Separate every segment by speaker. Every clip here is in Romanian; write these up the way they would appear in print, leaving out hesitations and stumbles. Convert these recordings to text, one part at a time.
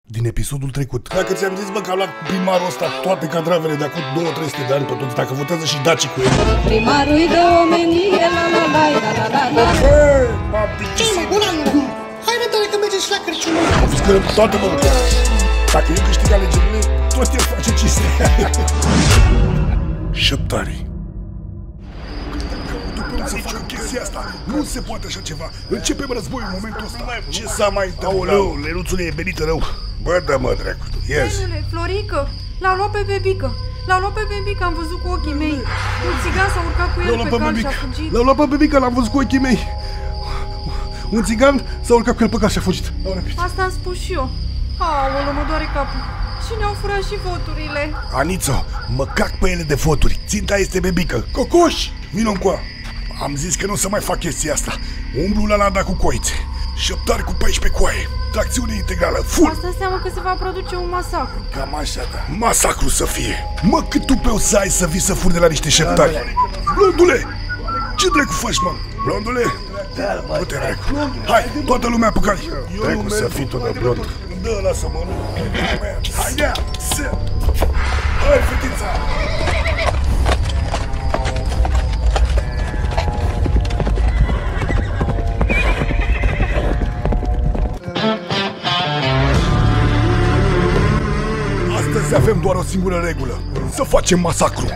Speaker 1: din episodul trecut. Dacă ți-am zis, bă, că am luat primarul ăsta toate cadravele de acum 200-300 de ani pe toți, dacă votează și dacii cu el.
Speaker 2: Primarul-i de omenie, la la la la la la la.
Speaker 1: Băi, m-am plictisit.
Speaker 3: Ce, mă, Gulan? Hai răbdare că mergem și la Crăciun.
Speaker 1: Am fost că toată mă. Dacă eu câștig alegerile, tot el face cinste. Șeptarii. Să facă chestia asta. Nu se poate așa ceva. Începem războiul în momentul ăsta. Ce s-a mai întâmplat? Aoleu, Lenuțule, e venită rău. Bă, dă-mă, dracu. Yes.
Speaker 4: Domnule, Florică, l-au luat pe bebică. L-au luat pe bebică, am văzut cu ochii mei. Un țigan s-a urcat cu el pe cal și a fugit.
Speaker 1: L-au luat pe bebică, l-am văzut cu ochii mei. Un țigan s-a urcat cu el pe cal și a fugit.
Speaker 4: Asta am spus și eu. Aoleu, mă doare capul. Și ne-au furat și voturile.
Speaker 1: Anițo, mă cac pe ele de voturi. Ținta este bebică. Cocoș, vino încoa. Am zis că nu o să mai fac chestia asta. Umblu la landa cu coițe. Șeptari cu 14 coaie. Tracțiune integrală, full.
Speaker 4: Asta înseamnă că se va produce un masacru.
Speaker 1: Cam așa, da. Masacru să fie. Mă, cât tu pe o să ai să vii să furi de la niște șeptari. Blondule! Ce dracu faci, mă? Blondule? Du-te, dracu. Hai, toată lumea pe cali. Dracu să fii tot de blond. Dă, lasă-mă, nu. Hai, ia, să. Hai, fetița. Astăzi avem doar o singură regulă. Să facem masacru.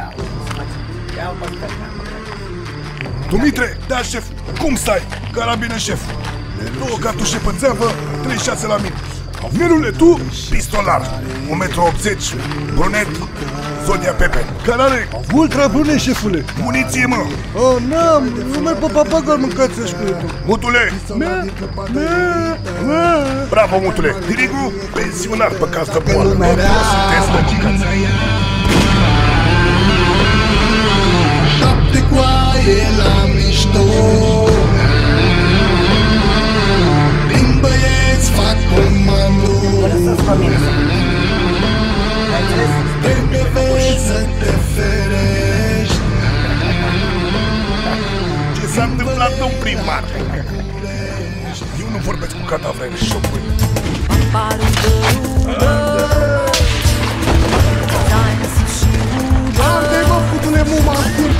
Speaker 1: Dumitre, da, șef, cum stai? Carabină, șef. 2 cartușe pe țeavă, 36 la mine. Nerule, tu, pistolar, 1,80 m, brunet, Zodia Pepe. Care ultra brunet, șefule. Muniție, mă. Oh, n-am, nu merg pe papagal, mâncați așa cu el. Mutule. Bravo, Mutule. Dirigu, pensionar pe caz de boală. Sunteți măgicați.
Speaker 3: Noapte coaie la mișto. Din băieți fac comandul. Trebuie vezi să te ferești.
Speaker 1: Ce s-a întâmplat, domn primar? Eu nu vorbesc cu cadavrele șocului.
Speaker 3: Arde, mă, putule, muma, ascult.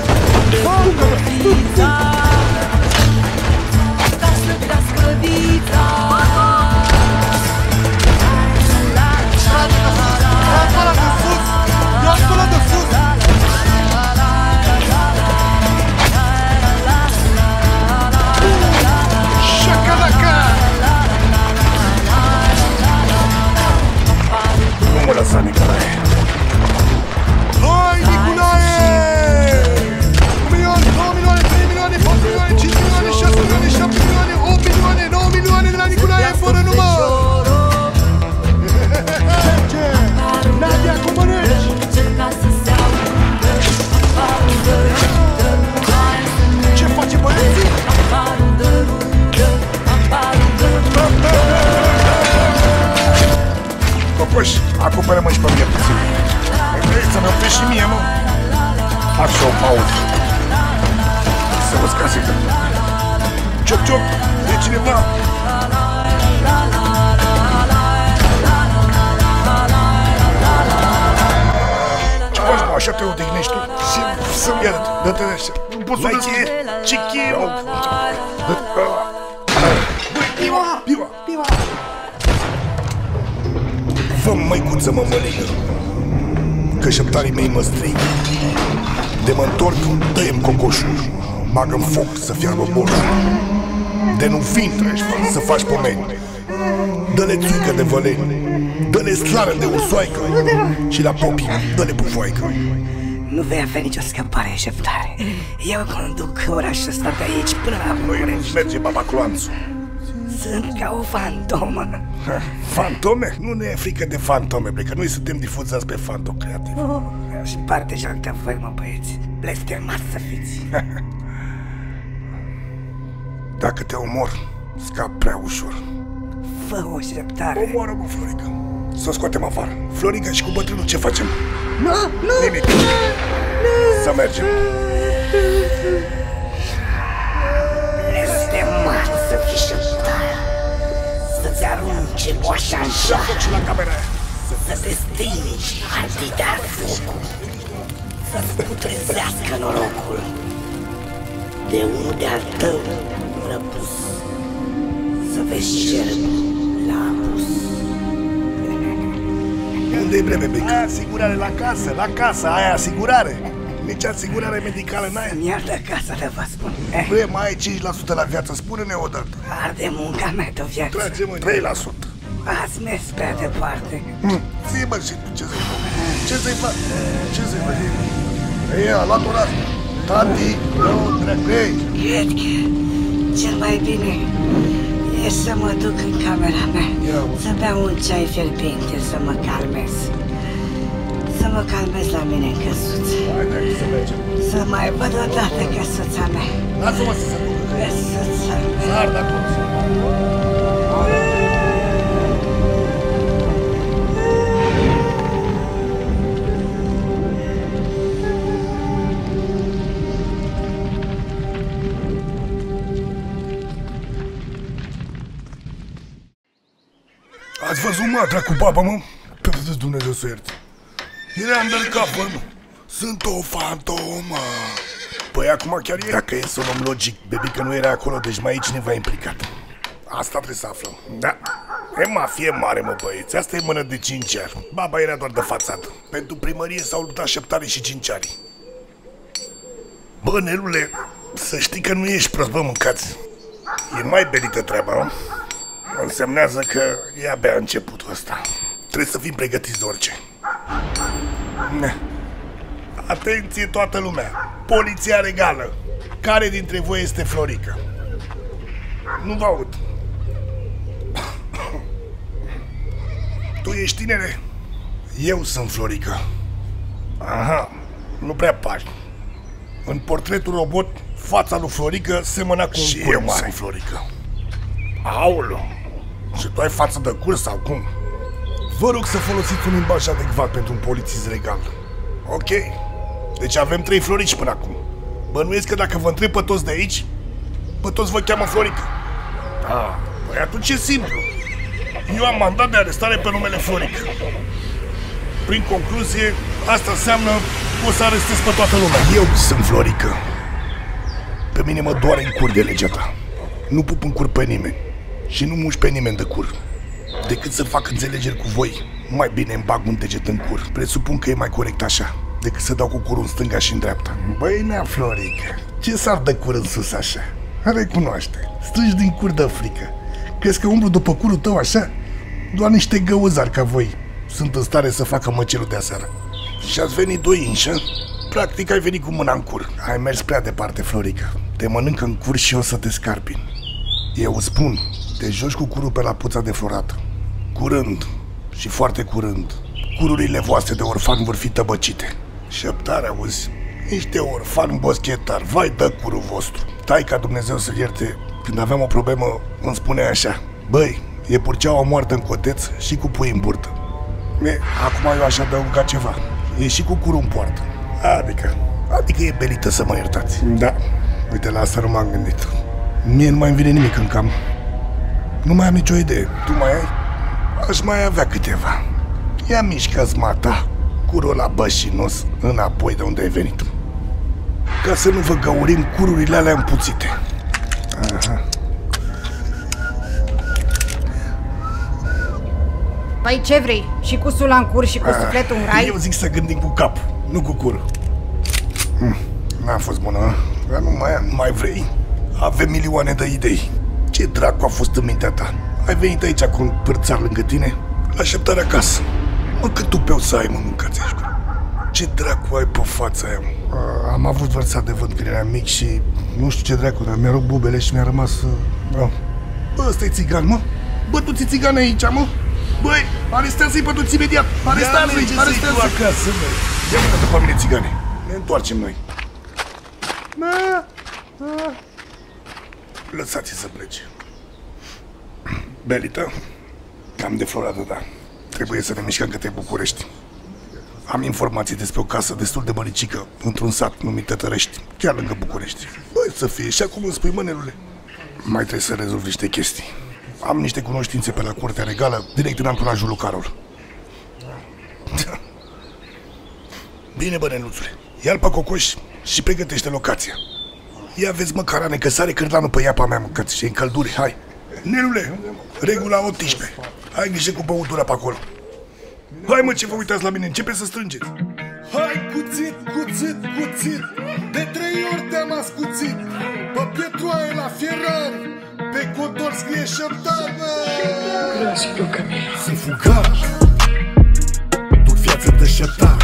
Speaker 1: Nu mă lăsa, Nicolae. Hai, Nicolae! 1 milion, 2 milioane, 3 milioane, 4 milioane, 5 milioane, 6 milioane, 7 milioane, 8 milioane, 9 milioane de la Nicolae, fără număr! Ce? Nadia, cum mănânci? Ce face băieții? Cocoș, acoperă-mă și pe mine puțin. Vrei să-mi oprești și mie, mă? Așa o pauză. Să vă scasită. Cioc, cioc, e cineva? Ce faci, mă? Așa te odihnești tu? Să-mi ia, dă-te de așa. Nu pot să dă cheie? Ce cheie, mă? Piva! Piva! Fă, măicuță, mă măligă, că șeptarii mei mă strigă. De mă întorc, dă-i-mi cocoșul, bagă-n foc să fiarbă borșul. De nu fi treci, să faci pomeni. Dă-le țuică de văleni, dă-le slară de ursoaică. Și la popii, dă-le pufoaică.
Speaker 5: Nu vei avea nicio scăpare, șeptare. Eu conduc orașul ăsta de aici până la București.
Speaker 1: Merge baba Cloanțu.
Speaker 5: Sunt ca o fantomă.
Speaker 1: Fantome? Nu ne e frică de fantome, bre, că noi suntem difuzați pe Fantom Creativ.
Speaker 5: Și partejan de voi, mă, băieți. Blestemați să fiți.
Speaker 1: Dacă te omor, scap prea ușor.
Speaker 5: Fă o șeptare.
Speaker 1: Omoară-mă, Florică. Să o scoatem afară. Florică, și cu bătrânul ce facem?
Speaker 5: Nu!
Speaker 1: Nimic. Să mergem.
Speaker 5: Blestemați să fii șeptare. să-ți arunce boașa în șah,
Speaker 1: și la camera aia.
Speaker 5: să te stingi ardita focul, să-ți putrezească norocul de unul de-al tău răpus, să vezi cerbul la apus.
Speaker 1: Unde-i breve, Bic? Asigurare la casă, aia asigurare. Nici asigurare medicală n-ai.
Speaker 5: Îmi iartă casa de vă spun.
Speaker 1: Bre, mai ai 5% la viață, spune-ne odată.
Speaker 5: Arde munca mea de viață.
Speaker 1: Trage-mă 3%.
Speaker 5: Ați mers prea departe.
Speaker 1: Zi, bă, și tu ce să-i fac? Ce să-i fac? Ce să-i fac? Ei, a luat un rast. Tati, nu, dreptei.
Speaker 5: Cred că cel mai bine e să mă duc în camera mea, să beau un ceai fierbinte, să mă calmez. Să mă calmez la mine în căsuță.
Speaker 1: Haide, să mergem.
Speaker 5: Să mai văd odată căsuța mea.
Speaker 1: Lasă-mă să se ducă.
Speaker 5: Căsuța mea.
Speaker 1: Să ard atunci. Ați văzut, mă, dracu baba, mă? Pe Dumnezeu să ierte. Era undercover, mă. Sunt o fantomă. Păi acum chiar e. Dacă e să o luăm logic, Bebică nu era acolo, deci mai e cineva implicat. Asta trebuie să aflăm. Da. E mafie mare, mă, băieți. Asta e mână de cinciari. Baba era doar de fațadă. Pentru primărie s-au luptat șeptare și cinciari. Bă, Nelule, să știi că nu ești prost, bă, mâncați. E mai belită treaba, nu? Însemnează că e abia începutul ăsta. Trebuie să fim pregătiți de orice. Atenție toată lumea! Poliția regală! Care dintre voi este Florica? Nu vă aud. Tu ești tinere? Eu sunt Florica. Aha, nu prea pari. În portretul robot, fața lui Florica semăna cu un cur mare. Florica. Aolo! Și tu ai față de cur sau cum? Vă rog să folosiți un limbaj adecvat pentru un polițist regal. Ok. Deci avem 3 Florici până acum. Bănuiesc că dacă vă întreb pe toți de aici, pe toți vă cheamă Florica. Ah, păi atunci e simplu. Eu am mandat de arestare pe numele Florica. Prin concluzie, asta înseamnă că o să arestez pe toată lumea. Eu sunt Florica. Pe mine mă doare în cur de legea ta. Nu pup în cur pe nimeni. Și nu muși pe nimeni de cur. Decât să fac înțelegeri cu voi, mai bine îmi bag un deget în cur. Presupun că e mai corect așa, decât să dau cu curul în stânga și în dreapta. Băi, nea, Florica, ce s-ar de cur în sus așa? Recunoaște, strângi din cur de frică. Crezi că umblu după curul tău așa? Doar niște găuzari ca voi sunt în stare să facă măcelul de aseară. Și ați venit doi inși, practic ai venit cu mâna în cur. Ai mers prea departe, Florica. Te mănâncă în cur și o să te scarpin. Eu spun, te joci cu curul pe la puța de florat. Curând, și foarte curând, cururile voastre de orfan vor fi tăbăcite. Șeptare, auzi? Niște orfan boschetar, vai, dă curul vostru. Taica Dumnezeu să-l ierte, când aveam o problemă, îmi spunea așa: băi, e Purceaua moartă în coteț și cu pui în burtă. Acum eu aș adăuga ceva. E și cu curul în poartă. Adică e belită, să mă iertați. Da, uite, la asta nu m-am gândit. Mie nu mai îmi vine nimic în cap. Nu mai am nicio idee. Tu mai ai? Aș mai avea câteva. Ia mișcă-ți mata, curul la bășinos, înapoi de unde ai venit. Ca să nu vă găurim cururile alea împuțite. Aha.
Speaker 4: Păi ce vrei? Și cu sula în cur și cu sufletul în rai?
Speaker 1: Eu zic să gândim cu cap, nu cu cur. N-a fost bună, dar nu mai vrei? Avem milioane de idei. Ce dracu a fost în mintea ta? Ai venit aici cu un pârțar lângă tine? Așteptare acasă. Mă, cât tupeu să ai, mă, mâncați-aș. Ce dracu ai pe fața aia, mă? Am avut vărsat de vânt când eram mic și nu știu ce dracu, dar mi-a rupt bubele și mi-a rămas... Bă, ăsta e țigan, mă? Bă, tu ți țigan aici, mă? Băi, arestează-i pe toți imediat! Arestează-i! Arestează-i! Acasă, băi! Ia vină după mine, țigane! Ne întoarcem noi! Lăsați-i să plece. Belită, cam deflorată, da. Trebuie să ne mișcăm către București. Am informații despre o casă destul de măricică într-un sat numit Tătărești, chiar lângă București. Băi, să fie, și acum îmi spui, mă, Nelule. Mai trebuie să rezolv niște chestii. Am niște cunoștințe pe la Curtea Regală, direct în anturajul lui Carol. Bine, bă, Neluțule, ia-l pe Cocoș și pregătește locația. Ia vezi, mă, carane, că sare cârlanul pe iapa mea, mă, că și în călduri, hai. Nelule, regula 18. Hai grijă cu băutura pe acolo. Hai, mă, ce vă uitați la mine, începe să strângeți.
Speaker 3: Hai, cuțit, cuțit, cuțit, de 3 ori te-am ascuțit. Pe Petroaie la Ferrari, pe codor scrie Șeptar, bă.
Speaker 5: Groși, Luca mea.
Speaker 3: Sunt fugar, duc viață de Șeptar.